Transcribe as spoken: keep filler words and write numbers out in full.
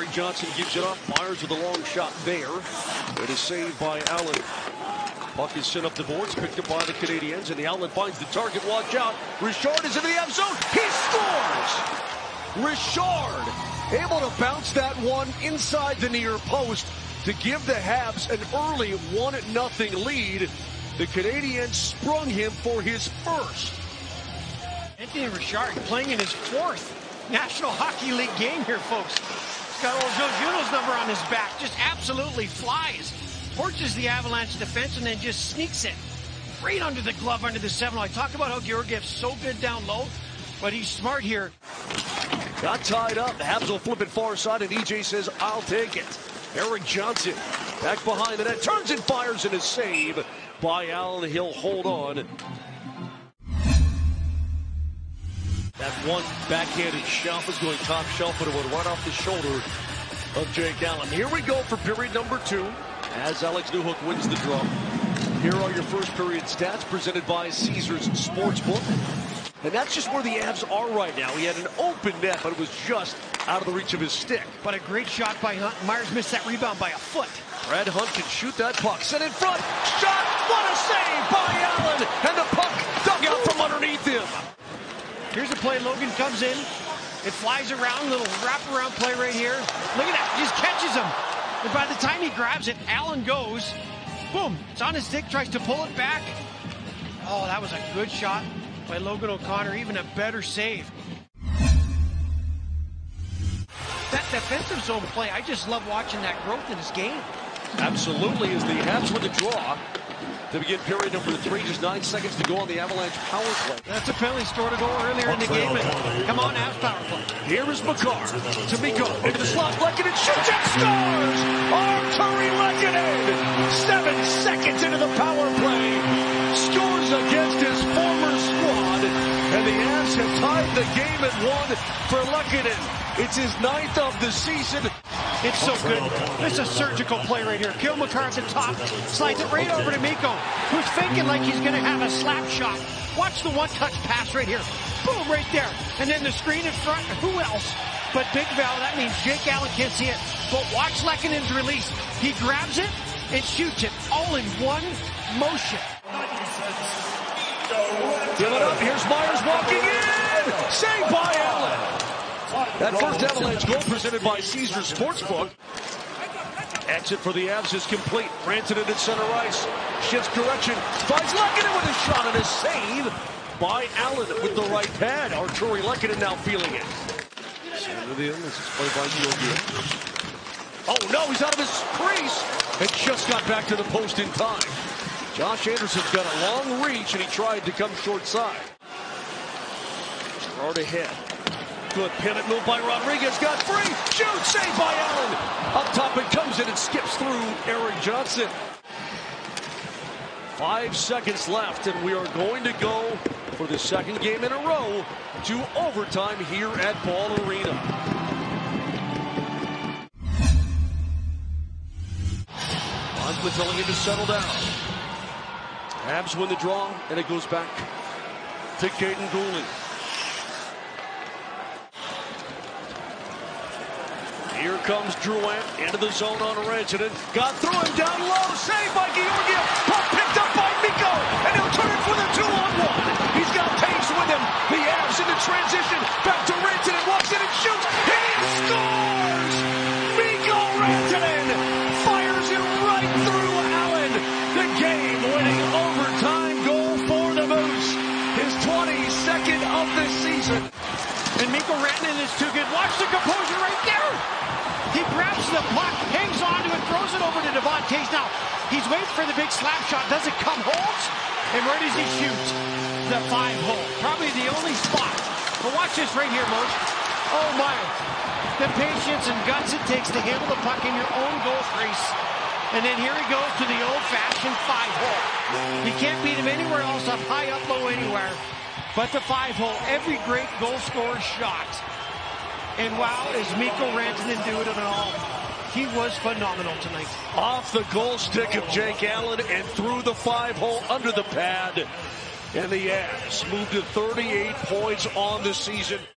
Erik Johnson gives it up. Myers with a long shot there. It is saved by Allen. Puck is sent up the boards, picked up by the Canadiens, and the outlet finds the target. Watch out. Richard is into the end zone. He scores! Richard able to bounce that one inside the near post to give the Habs an early one nothing lead. The Canadiens sprung him for his first. Anthony Richard playing in his fourth National Hockey League game here, folks. He's got old Joe Juno's number on his back. Just absolutely flies. Torches the Avalanche defense and then just sneaks it right under the glove, under the seven. I talk about how Georgiev's so good down low, but he's smart here. Got tied up. The Habs will flip it far side, and E J says, I'll take it. Erik Johnson back behind the net, turns and fires in a save by Allen. He'll hold on. That one backhanded shove is going top shelf, but it went right off the shoulder of Jake Allen. Here we go for period number two as Alex Newhook wins the draw. Here are your first period stats presented by Caesars Sportsbook. And that's just where the Avs are right now. He had an open net, but it was just out of the reach of his stick. But a great shot by Hunt. Myers missed that rebound by a foot. Brad Hunt can shoot that puck. Set in front. Shot. What a save by Allen. And the puck dug out from underneath him. Here's a play. Logan comes in. It flies around. Little wraparound play right here. Look at that. He just catches him. And by the time he grabs it, Allen goes. Boom. It's on his stick. Tries to pull it back. Oh, that was a good shot by Logan O'Connor. Even a better save. That defensive zone play, I just love watching that growth in his game. Absolutely, as the Habs with a draw to begin period number three. Just nine seconds to go on the Avalanche power play. That's a penalty, scored a goal earlier in the game. And come on, Avs power play. Here is Makar to Mikko into the slot. Lehkonen shoots and scores! Artturi Lehkonen, seven seconds into the power play, scores against his former squad, and the Avs have tied the game at one for Lehkonen. It's his ninth of the season. It's so good. This is a surgical play right here. Cale Makar at the top, slides it right over to Mikko, who's faking like he's going to have a slap shot. Watch the one-touch pass right here. Boom, right there. And then the screen in front. Who else but Big Val? That means Jake Allen can't see it. But watch Lehkonen's release. He grabs it and shoots it all in one motion. Give it up. Here's Myers walking in. Saved by Allen. That first Avalanche goal presented by Caesars Sportsbook. Exit for the Avs is complete. Rantanen at center ice. Shifts direction. Finds Lehkonen with a shot and a save by Allen with the right pad. Artturi Lehkonen now feeling it. Center of the end. This is played by Georgiev. Oh no, he's out of his crease. And just got back to the post in time. Josh Anderson's got a long reach and he tried to come short side. Gerard ahead. Good pivot move by Rodriguez. Got free. Shoot. Saved by Allen. Up top it comes in and skips through Erik Johnson. Five seconds left and we are going to go for the second game in a row to overtime here at Ball Arena. Bondsman telling him to settle down. Habs win the draw and it goes back to Kaiden Guhle. Here comes Drouin into the zone on Rantanen. Got through him down low. Saved by Georgiev. Puck picked up by Mikko. And he'll turn it for the two on one. He's got pace with him. The Avs into transition. Back to Rantanen. Walks in and shoots. He scores! Mikko Rantanen fires it right through Allen. The game-winning overtime goal for the Moose. His twenty-second of the season. And Mikko Rantanen is too good. Watch the composure right there. He grabs the puck, hangs on to it, throws it over to Devon Toews. Now, he's waiting for the big slap shot. Does it come holds? And where does he shoot? The five hole. Probably the only spot. But watch this right here, Moose. Oh, my. The patience and guts it takes to handle the puck in your own goal crease. And then here he goes to the old-fashioned five hole. You can't beat him anywhere else, up high, up low, anywhere. But the five hole, every great goal scorer shot. And wow, is Mikko Rantanen doing it all? He was phenomenal tonight. Off the goal stick of Jake Allen and through the five hole under the pad. And the Avs moved to thirty-eight points on the season.